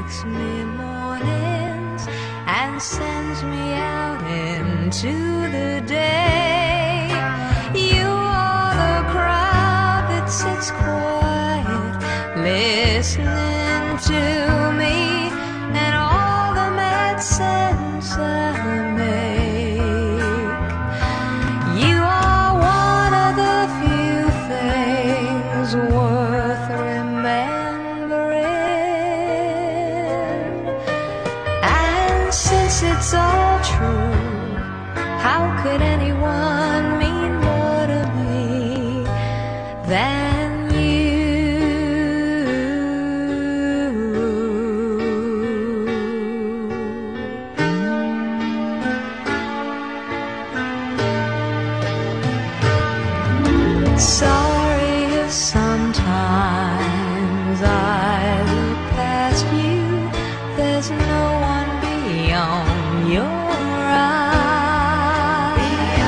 makes me mornings and sends me out into the day. You are the crowd that sits quiet, listening to me and all the mad sense I make. You are one of the few things worth remembering. And since it's all true, how could anyone mean more to me than you? Sorry if sometimes I look past you. There's no one beyond your eyes.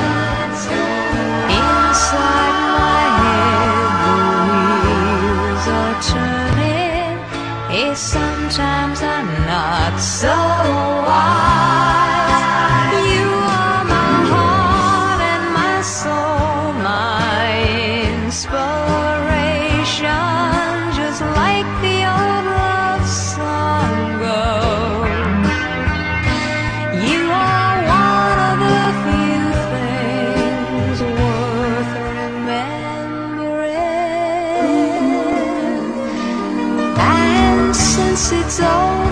Inside my head the wheels are turning. Sometimes I'm not so wise. You are my heart and my soul, my inspiration, just like the old love song goes. You are one of the few things worth remembering. And since it's all